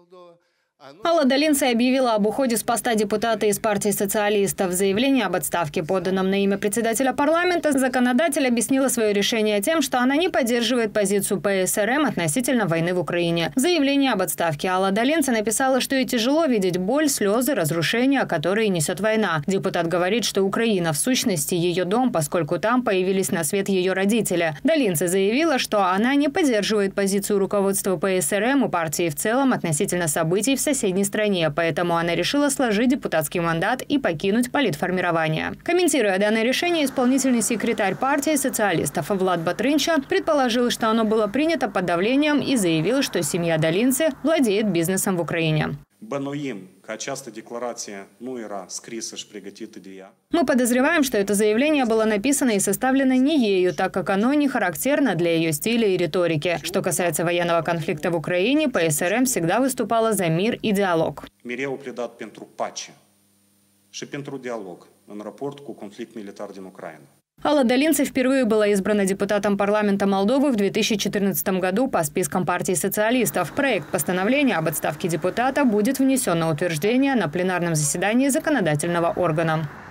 Алла Долинце объявила об уходе с поста депутата из партии социалистов. В заявлении об отставке, поданном на имя председателя парламента, законодатель объяснила свое решение тем, что она не поддерживает позицию ПСРМ относительно войны в Украине. В заявлении об отставке Алла Долинце написала, что ей тяжело видеть боль, слезы, разрушения, которые несет война. Депутат говорит, что Украина в сущности ее дом, поскольку там появились на свет ее родители. Долинце заявила, что она не поддерживает позицию руководства ПСРМ и партии в целом относительно событий в соседней стране, поэтому она решила сложить депутатский мандат и покинуть политформирование. Комментируя данное решение, исполнительный секретарь партии социалистов Влад Батрынча предположил, что оно было принято под давлением, и заявил, что семья Долинце владеет бизнесом в Украине. Мы подозреваем, что это заявление было написано и составлено не ею, так как оно не характерно для ее стиля и риторики. Что касается военного конфликта в Украине, ПСРМ всегда выступала за мир и диалог. Алла Долинце впервые была избрана депутатом парламента Молдовы в 2014 году по спискам партии социалистов. Проект постановления об отставке депутата будет внесен на утверждение на пленарном заседании законодательного органа.